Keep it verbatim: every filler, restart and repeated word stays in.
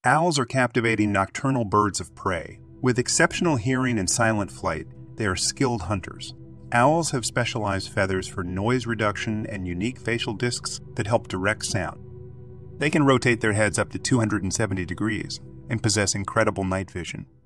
Owls are captivating nocturnal birds of prey. With exceptional hearing and silent flight, they are skilled hunters. Owls have specialized feathers for noise reduction and unique facial discs that help direct sound. They can rotate their heads up to two hundred seventy degrees and possess incredible night vision.